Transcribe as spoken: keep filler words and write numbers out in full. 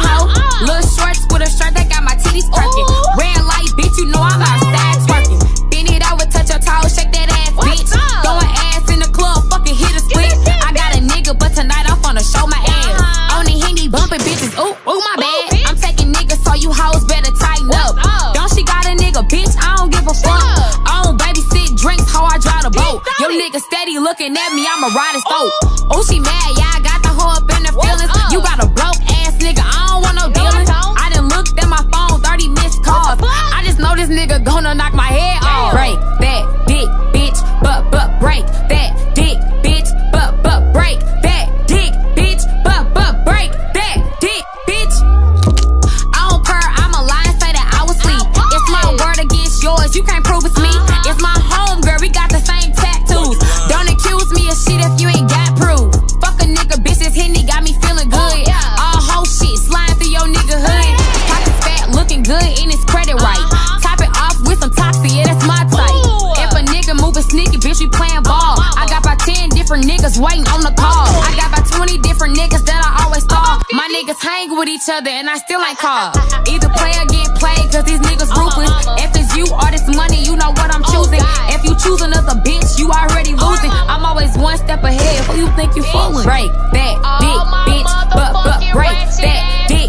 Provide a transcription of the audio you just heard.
hoe. Little shorts with a shirt that got my titties perking. Red light, bitch, you know I'm outside twerking. Bend it over, touch your toes, shake that ass, bitch. Throwing ass in the club, fucking hit a split. I got a nigga, but tonight I'm finna show my ass. On the Henny bumping bitches, ooh, ooh, my bad. I'm taking niggas, so you hoes better tighten up. Don't she got a nigga, bitch? I don't give a fuck. I don't babysit drinks, how I drive the boat. Your nigga steady looking at me, I'm a riding stove. Oh, she mad, yeah, I got the hoe up in the feelings. You got a broke ass nigga, I don't want no dealings. I done looked at my phone, thirty missed calls. I just know this nigga gonna knock my head off. Break that dick, bitch, but, but, break that dick, bitch, but, but, break that dick, bitch, but, but, break that dick, bitch. I don't purr, I'm a lie and say that I was asleep. It's my word against yours, you can't prove it's me. It's my home, girl, we got the same tattoos. Don't accuse me of shit if you ain't got proof. Fuck a nigga, bitch, this Henny got me feeling good. All whole shit, sliding through your nigga hood. Pockets fat, looking good, and his credit right. Top it off with some toxic, yeah, that's my type. If a nigga moving sneaky, bitch, we playing ball. I got about ten different niggas waiting on the call. I got about twenty different niggas that I always call. My niggas hang with each other, and I still ain't called. Either play or get played, cause these niggas ruthless. If it's you or this money, you know what I'm choosing. If you choose another bitch, you already losing. I'm always one step ahead. Who you think you fooling? Break that dick, bitch, but, but, break that dick.